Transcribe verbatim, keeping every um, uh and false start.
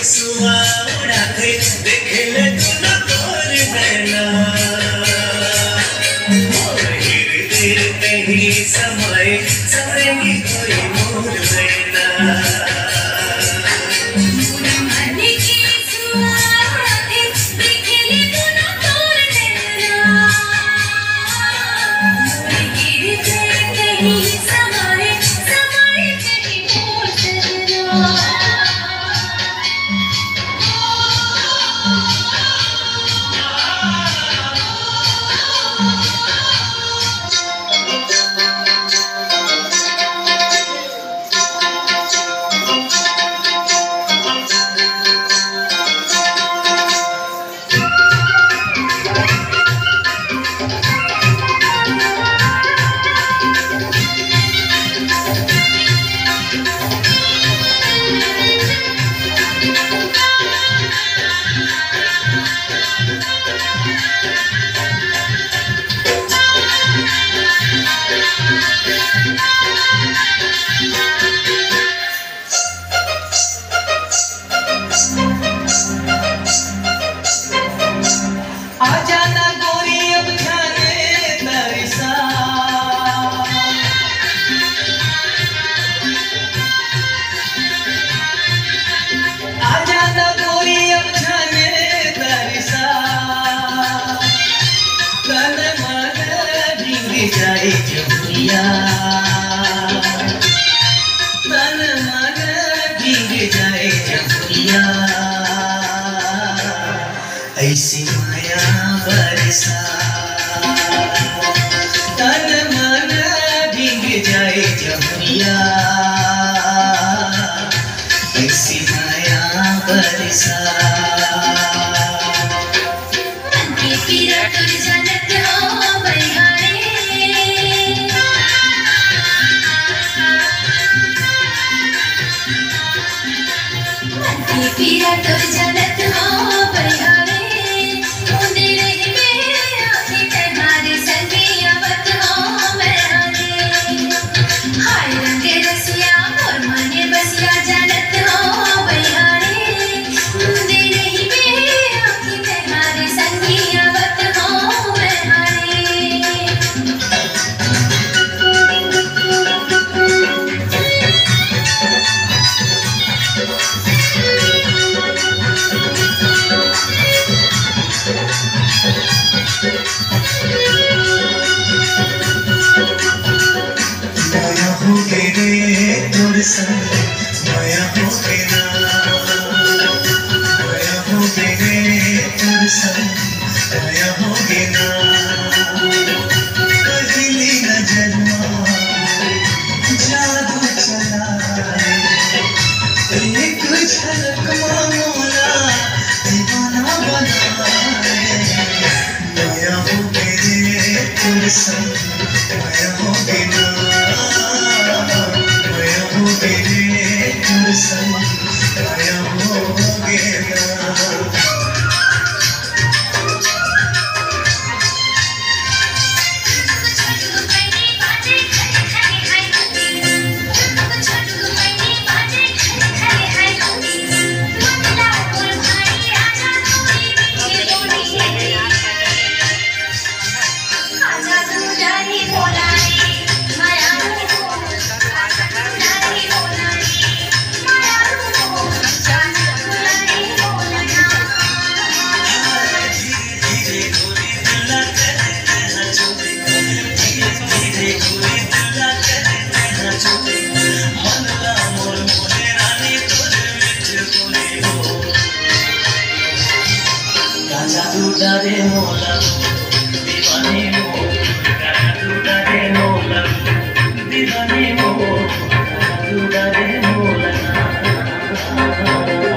सुआ उड़ाते देखे ले तू ना तोर नैना हृदय कहीं समय सरेगी कोई मोर नैना जाए जमुनिया तन मन भीग जाए जमुनिया ऐसी माया बरसा तन मन भीग जाए जमुनिया ऐसी माया बरसा पीरा तो जलत हो बहारे मुंदे रही में आखी तुम्हारे संगे आवत हो बहारे हाय रंगे रसिया और माने बसिया जलत हो बहारे मुंदे रही में आखी तुम्हारे संगे आवत हो बहारे माया हो तेरा माया हो तेरे तुर संग माया हो गेना पहली नजर जादू चला एक झलक मोला दीवाना बनाए माया हो तेरे तुर संग माया हो गेना माया हो गया जादू डारे मोला दीवाने मो जादू डारे मोला दीवाने मो जादू डारे मोला